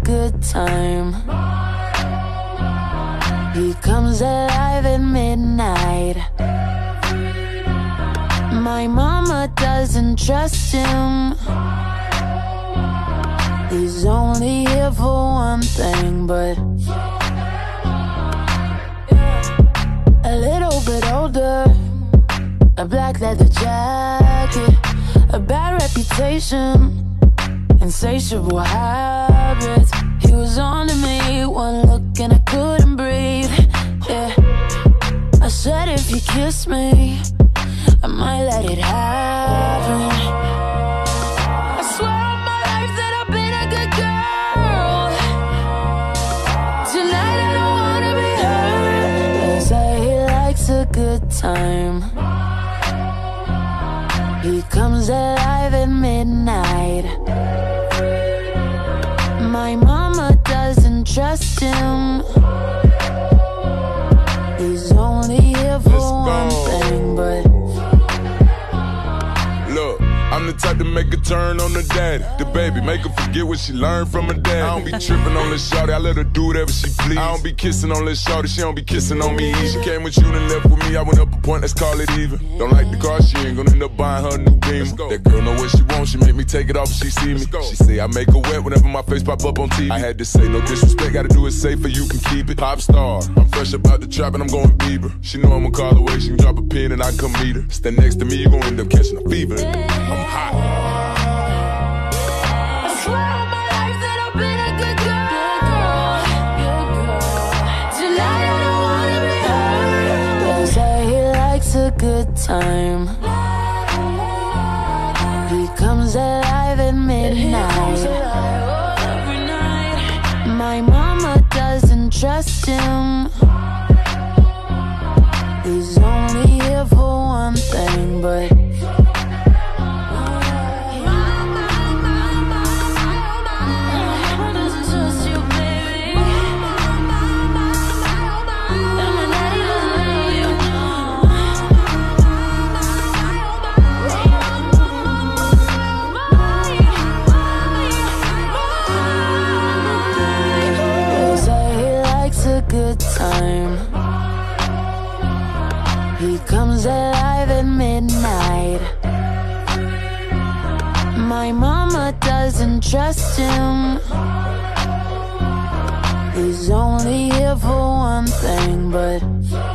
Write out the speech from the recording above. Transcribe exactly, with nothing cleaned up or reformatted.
good time. He comes alive at midnight. My mama doesn't trust him. He's only here for one thing, but a little bit older, a black leather jacket, a bad reputation, insatiable habits. He was on to me, one look and I couldn't breathe. Yeah, I said if you kiss me, I might let it happen. I swear on my life that I've been a good girl. Tonight I don't wanna be hurt. They say he likes a good time. He comes alive at midnight. My mama doesn't trust him. He's only here for one thing, but look, I'm the type to make a turn on the daddy. The baby, make her forget what she learned from her dad. I don't be tripping on this shawty, I let her do whatever she please. I don't be kissing on this shawty, she don't be kissing on me. She came with you and left with me, I went up a point, let's call it even. Don't like the car, she ain't gonna end up buying her a new Beamer. That girl know what she wants, she make me take it off if she see me. She say I make her wet whenever my face pop up on T V. I had to say no disrespect, gotta do it safer, you can keep it. Pop star, I'm fresh about the trap and I'm going Bieber. She know I'm gonna call away, she can drop a pin and I can come meet her. Stand next to me, you gon' end up catching a fever. I'm hot. A good time. He comes alive at midnight. My mama doesn't trust him. He's only here for one thing, but good time. He comes alive at midnight. My mama doesn't trust him. He's only here for one thing, but